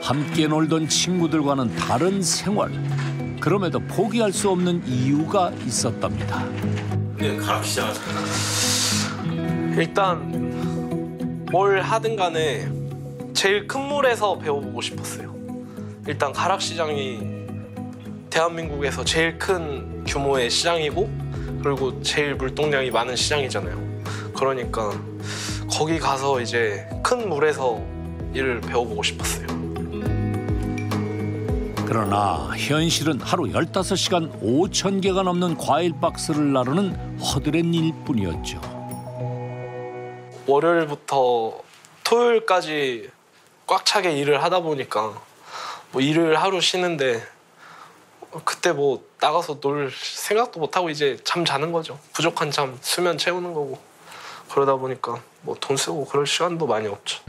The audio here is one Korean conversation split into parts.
함께 놀던 친구들과는 다른 생활. 그럼에도 포기할 수 없는 이유가 있었답니다. 네, 가락시장. 일단 뭘 하든 간에 제일 큰 물에서 배워보고 싶었어요. 일단 가락시장이 대한민국에서 제일 큰 규모의 시장이고 그리고 제일 물동량이 많은 시장이잖아요. 그러니까 거기 가서 이제 큰 물에서 일을 배워보고 싶었어요. 그러나 현실은 하루 15시간 5,000개가 넘는 과일 박스를 나르는 허드렛 일뿐이었죠. 월요일부터 토요일까지 꽉 차게 일을 하다 보니까 뭐 일을 하루 쉬는데 그때 뭐 나가서 놀 생각도 못하고 이제 잠 자는 거죠. 부족한 잠, 수면 채우는 거고. 그러다 보니까 뭐 돈 쓰고 그럴 시간도 많이 없죠.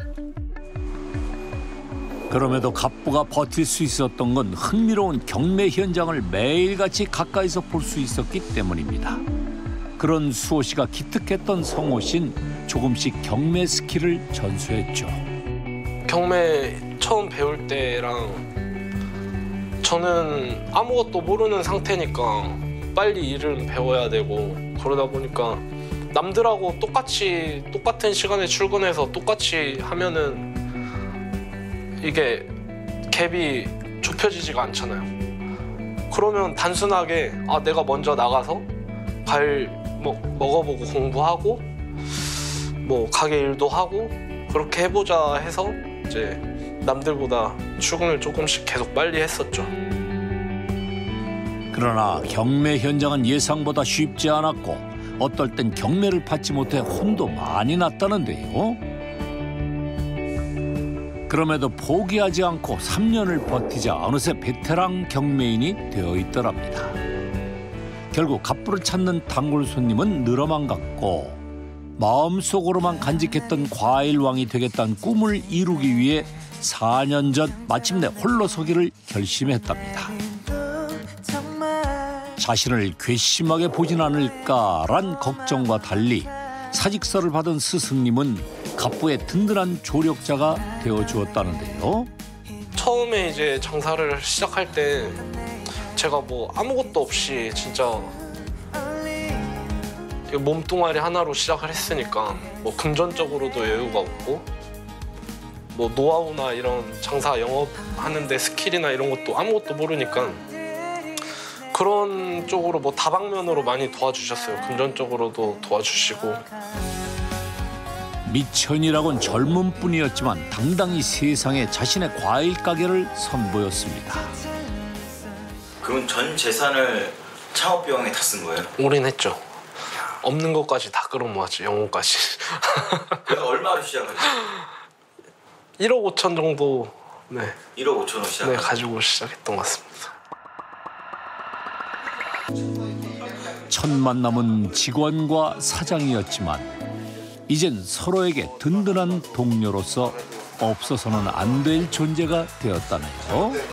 그럼에도 갑부가 버틸 수 있었던 건 흥미로운 경매 현장을 매일같이 가까이서 볼 수 있었기 때문입니다. 그런 수호 씨가 기특했던 성호 씨는 조금씩 경매 스킬을 전수했죠. 경매 처음 배울 때랑 저는 아무것도 모르는 상태니까 빨리 일을 배워야 되고 그러다 보니까 남들하고 똑같은 시간에 출근해서 똑같이 하면은 이게 갭이 좁혀지지가 않잖아요. 그러면 단순하게 내가 먼저 나가서 과일 먹어보고 공부하고 뭐 가게 일도 하고 그렇게 해보자 해서 이제 남들보다 출근을 조금씩 계속 빨리 했었죠. 그러나 경매 현장은 예상보다 쉽지 않았고 어떨 땐 경매를 받지 못해 혼도 많이 났다는데요. 그럼에도 포기하지 않고 3년을 버티자 어느새 베테랑 경매인이 되어 있더랍니다. 결국 갑부를 찾는 단골 손님은 늘어만 갔고 마음속으로만 간직했던 과일왕이 되겠다는 꿈을 이루기 위해 4년 전 마침내 홀로 서기를 결심했답니다. 자신을 괘씸하게 보진 않을까란 걱정과 달리 사직서를 받은 스승님은 갑부의 든든한 조력자가 되어주었다는데요. 처음에 이제 장사를 시작할 때 제가 뭐 아무것도 없이 진짜 몸뚱아리 하나로 시작을 했으니까 뭐 금전적으로도 여유가 없고 뭐 노하우나 이런 장사 영업하는데 스킬이나 이런 것도 아무것도 모르니까 그런 쪽으로 뭐 다방면으로 많이 도와주셨어요. 금전적으로도 도와주시고. 미천이라곤 젊은 뿐이었지만 당당히 세상에 자신의 과일 가게를 선보였습니다. 그럼 전 재산을 창업비용에 다 쓴 거예요? 올인했죠. 없는 것까지 다 끌어모았죠. 영혼까지. 그래서 얼마로 시작하셨어요? 1억 5천 정도 1억 5천 원 시작. 네, 가지고 시작했던 것 같습니다. 첫 만남은 직원과 사장이었지만 이젠 서로에게 든든한 동료로서 없어서는 안 될 존재가 되었다네요.